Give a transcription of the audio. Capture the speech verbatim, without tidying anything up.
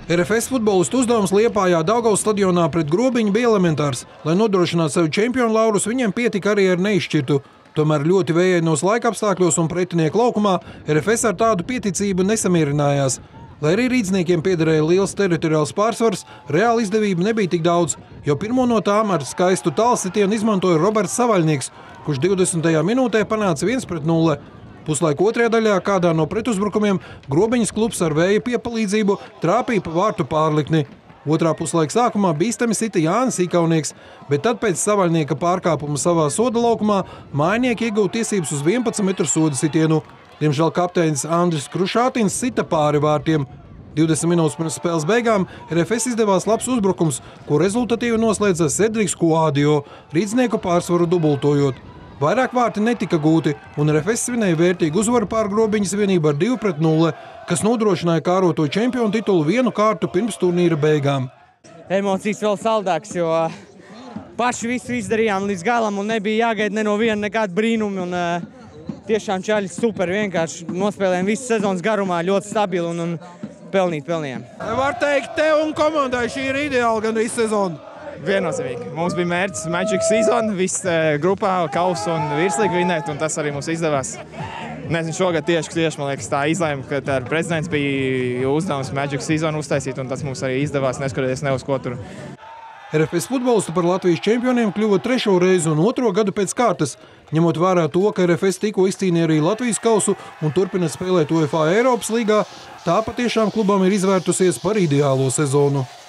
R F S futbolistu uzdevums Liepājā Daugavas stadionā pret Grobiņu bija elementārs. Lai nodrošinātu sev čempionu laurus, viņiem pietika arī ar neizšķirtu. Tomēr ļoti vējainos laika apstākļos un pretinieku laukumā R F S ar tādu pieticību nesamierinājās. Lai arī rīdzniekiem piederēja liels teritoriāls pārsvars, reāli izdevība nebija tik daudz, jo pirmo no tām ar skaistu tālsitienu izmantoja Roberts Savaļnieks, kurš divdesmitajā minūtē panāca viens pret nulli. Puslaika otrajā daļā kādā no pretuzbrukumiem Grobiņas klubs ar vēja piepalīdzību trāpīja pa vārtu pārlikni. Otrā puslaika sākumā bīstami sita Jānis Ikaunieks, bet tad pēc Savaļnieka pārkāpuma savā soda laukumā mājnieki iegūta tiesības uz vienpadsmit metru soda sitienu. Diemžēl kapteinis Andris Krušātins sita pāri vārtiem. divdesmit minūtes pirms spēles beigām R F S izdevās labs uzbrukums, ko rezultatīvi noslēdza Cedriks Kuādio, rīdznieku pārsvaru dubultojot. Vairāk vārti netika gūti, un R F S svinēja vērtīgu uzvaru pār Grobiņas vienību ar divu pret nulli, kas nodrošināja kāroto čempionu titulu vienu kārtu pirms turnīra beigām. Emocijas vēl saldāks, jo paši visu izdarījām līdz galam un nebija jāgaida ne no viena nekāda brīnuma. Un, uh, tiešām čaļi super vienkārši nospēlējām visu sezonas garumā ļoti stabili un, un pelnīt pelnījām. Var teikt, tev un komandai šī ir ideāla gandrīz sezona. Viennozīmīgi. Mums bija mērķis Magic Season, viss grupā, kausu un virslīgu vinēt, un tas arī mums izdevās. Nezinu, šogad tieši, tieši man liekas, tā izlēma, ka ar prezidents bija uzdevums Magic Season uztaisīt, un tas mums arī izdevās, neskatoties ne uz ko tur. R F S futbolistu par Latvijas čempioniem kļuva trešo reizi un otro gadu pēc kārtas, ņemot vērā to, ka R F S tikko izcīnīja arī Latvijas kausu un turpina spēlēt UEFA Eiropas līgā, tā patiešām klubam ir izvērtusies par ideālo sezonu.